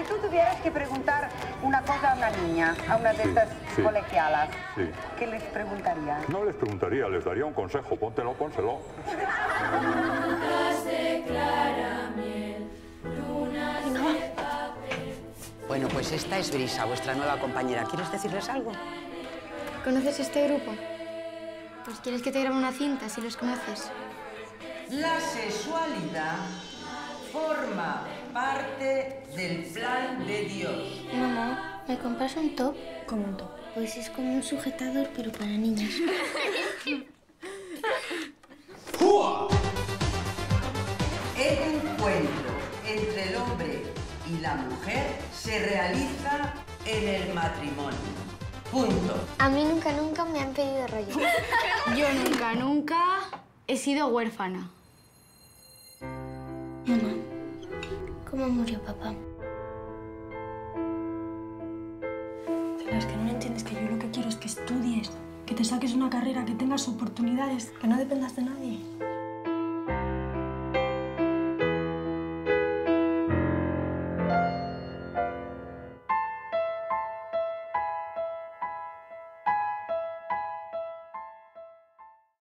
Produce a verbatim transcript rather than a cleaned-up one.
tú tuvieras que preguntar una cosa a una niña, a una de estas sí, colegialas, sí. ¿qué les preguntarías? No les preguntaría, les daría un consejo. Póntelo, pónselo. Bueno, pues esta es Brisa, vuestra nueva compañera. ¿Quieres decirles algo? ¿Conoces este grupo? Pues quieres que te grabe una cinta si los conoces. La sexualidad forma parte del plan de Dios. Mamá, ¿me compras un top? ¿Cómo un top? Pues es como un sujetador, pero para niñas. El encuentro entre el hombre y la mujer se realiza en el matrimonio. Punto. A mí nunca, nunca me han pedido rollo. Yo nunca, nunca he sido huérfana. Mamá, ¿cómo murió papá? Pero es que no entiendes que yo lo que quiero es que estudies, que te saques una carrera, que tengas oportunidades, que no dependas de nadie.